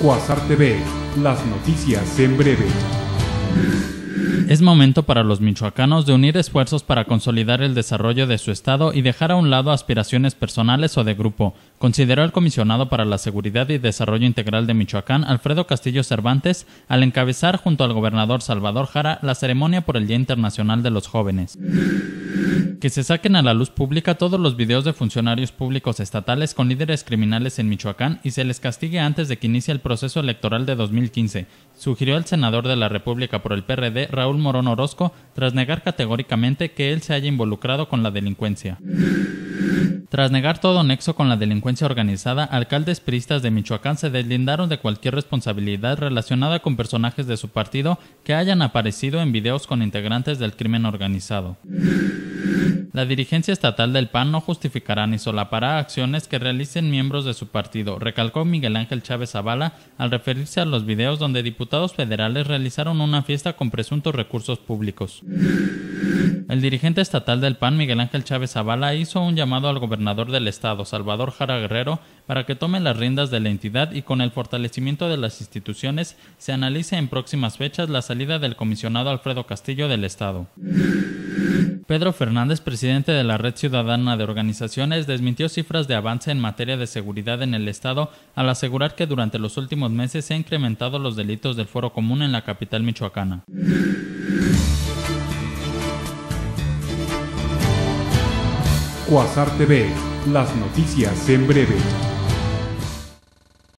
Quasar TV, las noticias en breve. Es momento para los michoacanos de unir esfuerzos para consolidar el desarrollo de su estado y dejar a un lado aspiraciones personales o de grupo, consideró el comisionado para la Seguridad y Desarrollo Integral de Michoacán, Alfredo Castillo Cervantes, al encabezar junto al gobernador Salvador Jara la ceremonia por el Día Internacional de los Jóvenes. Que se saquen a la luz pública todos los videos de funcionarios públicos estatales con líderes criminales en Michoacán y se les castigue antes de que inicie el proceso electoral de 2015, sugirió el senador de la República por el PRD, Raúl Morón Orozco, tras negar categóricamente que él se haya involucrado con la delincuencia. Tras negar todo nexo con la delincuencia organizada, alcaldes priistas de Michoacán se deslindaron de cualquier responsabilidad relacionada con personajes de su partido que hayan aparecido en videos con integrantes del crimen organizado. La dirigencia estatal del PAN no justificará ni solapará acciones que realicen miembros de su partido, recalcó Miguel Ángel Chávez Zavala al referirse a los videos donde diputados federales realizaron una fiesta con presuntos recursos públicos. El dirigente estatal del PAN, Miguel Ángel Chávez Zavala, hizo un llamado al gobernador del estado, Salvador Jara Guerrero, para que tome las riendas de la entidad y con el fortalecimiento de las instituciones se analice en próximas fechas la salida del comisionado Alfredo Castillo del estado. Pedro Fernández, presidente de la Red Ciudadana de Organizaciones, desmintió cifras de avance en materia de seguridad en el estado al asegurar que durante los últimos meses se han incrementado los delitos del fuero común en la capital michoacana. Quasar TV, las noticias en breve.